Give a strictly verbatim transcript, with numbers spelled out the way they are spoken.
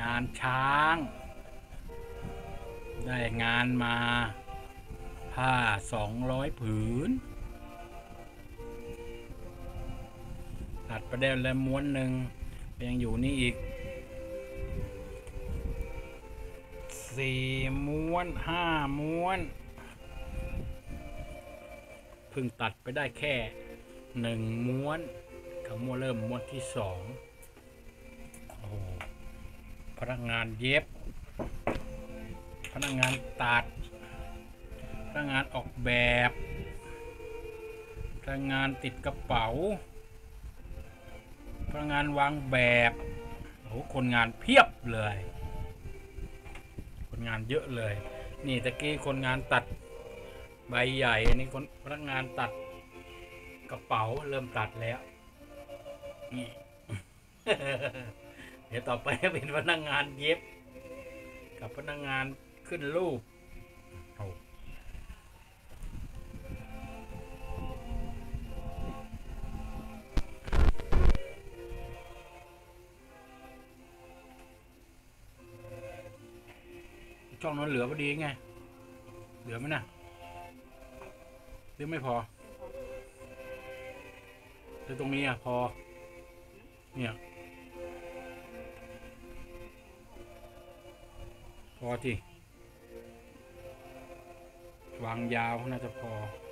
านช้างได้งานมาผ้าสองร้อยผืนตัดไปได้แล้วม้วนหนึ่งยังอยู่นี่อีกสี่ม้วนห้าม้วนเพิ่งตัดไปได้แค่หนึ่งม้วนกับม้วนเริ่มม้วนที่สองโอ้พนักงานเย็บพนักงานตัดพนักงานออกแบบพนักงานติดกระเป๋าพนักงานวางแบบโอ้คนงานเพียบเลยคนงานเยอะเลยนี่ตะกี้คนงานตัดใบใหญ่อันนี้คนพนักงานตัดกระเป๋าเริ่มตัดแล้วนี่ เดี๋ยวต่อไปเป็นพนักงานเย็บกับพนักงานขึ้นรูปโอ้ช่องนั้นเหลือพอดีไงเหลือไหมนะหรือไม่พอหรือตรงนี้อ่ะพอเนี่ยพอที่วางยาวน่าจะพอ